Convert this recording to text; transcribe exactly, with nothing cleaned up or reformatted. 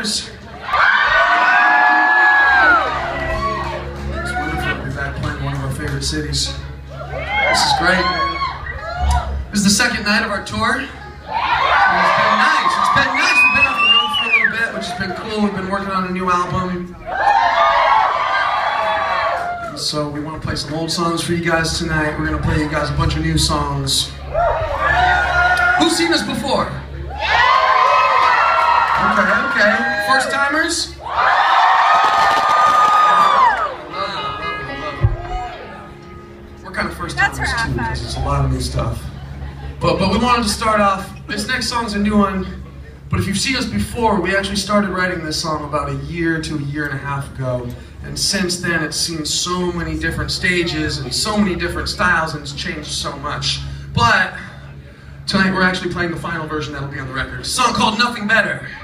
Timers? It's wonderful to be back playing one of our favorite cities. This is great. This is the second night of our tour. And it's been nice. It's been nice. We've been off the road for a little bit, which has been cool. We've been working on a new album. And so we want to play some old songs for you guys tonight. We're going to play you guys a bunch of new songs. Who's seen us before? Okay, okay. First timers? We're kind of first timers too, because it's a lot of new stuff. But but we wanted to start off. This next song's a new one. But if you've seen us before, we actually started writing this song about a year to a year and a half ago. And since then, it's seen so many different stages and so many different styles, and it's changed so much. But tonight, we're actually playing the final version that'll be on the record. It's a song called Nothing Better.